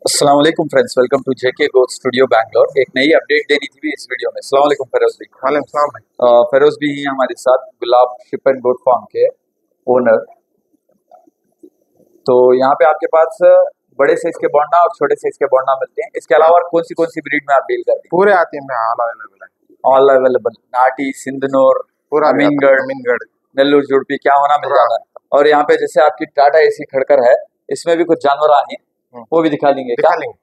अस्सलाम वालेकुम friends, welcome to JK goat studio Bangalore. एक नई अपडेट देनी थी इस वीडियो में। अस्सलाम वालेकुम फेरोज भाई। वालेकुम सलाम भाई। फेरोज भी हैं हमारे साथ, Gulab sheep and goat farm के ओनर। तो यहाँ पे आपके पास बड़े साइज के बोंडा और छोटे साइज के बोंडा मिलते हैं। इसके अलावा और कौन सी ब्रीड में आप डील करते हैं? पूरे आते हैं ऑल अवेलेबल है। ऑल अवेलेबल, नाटी, सिंधनूर, पूरा अमीनगढ़, अमीनगढ़ नेल्लूर जुड़पी, क्या होना मिल पूरा। जाता है। और यहाँ पे जैसे आपकी टाटा एसी खड़कर है, इसमें भी कुछ जानवर आए हैं, वो भी दिखा देंगे क्या? दिखा लेंगे।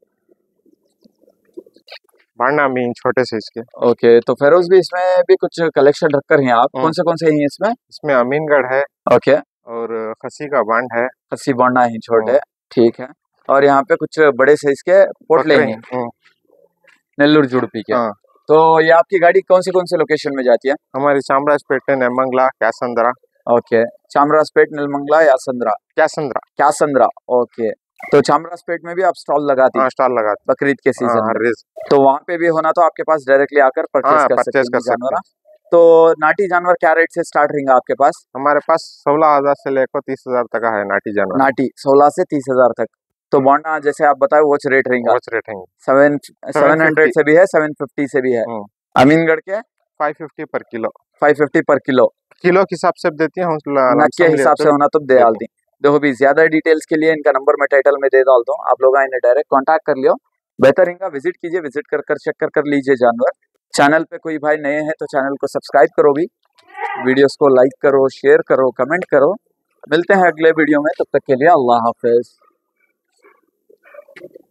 भांडा मीन छोटे साइज के। ओके, तो फेरोज भी इसमें भी कुछ कलेक्शन रखकर हैं आप। कौन से हैं इसमें? इसमें अमीनगढ़ है ओके, और खसी का बांड है। अस्सी बोंडा ही छोटे, ठीक है। और यहाँ पे कुछ बड़े साइज के पोटले बकरे हैं, नेल्लूर जुड़पी के। हाँ। तो ये आपकी गाड़ी कौन से लोकेशन में जाती है? हमारी चामराजपेट नेमंगला कैसंद्रा। ओके, चामराजपेट, नीलमंगला, यासंद्रा, कैसंद्रा क्यासंद्रा। ओके, तो चामराजपेट में भी आप स्टॉल लगाती हैं स्टॉल लगाते बकरीद के सीजन में? रिज। तो वहाँ पे भी होना तो आपके पास डायरेक्टली आकर परचेज कर सकते परचेज हैं कर सकते जानवर। हैं। तो नाटी जानवर क्या रेट से स्टार्ट रहेंगे आपके पास? हमारे पास 16,000 से लेकर 30,000 तक है नाटी जानवर। नाटी 16 से 30,000 तक। तो बोंडा जैसे आप बताए वो रेट रहेगा? वो रेट है 700 से भी है, 750 से भी है। अमीनगढ़ के 550 पर किलो। 550 पर किलो किलो के हिसाब से देती है नग के हिसाब से होना तो दे डाल दी। देखो भी, ज्यादा डिटेल्स के लिए इनका नंबर मैं टाइटल में दे डाल दूं, आप लोग इन्हें डायरेक्ट कांटेक्ट कर लियो। बेहतर इनका विजिट कीजिए, विजिट कर चेक कर लीजिए जानवर। चैनल पे कोई भाई नए हैं तो चैनल को सब्सक्राइब करो भी, वीडियोस को लाइक करो, शेयर करो, कमेंट करो। मिलते हैं अगले वीडियो में, तब तक के लिए अल्लाह हाफिज।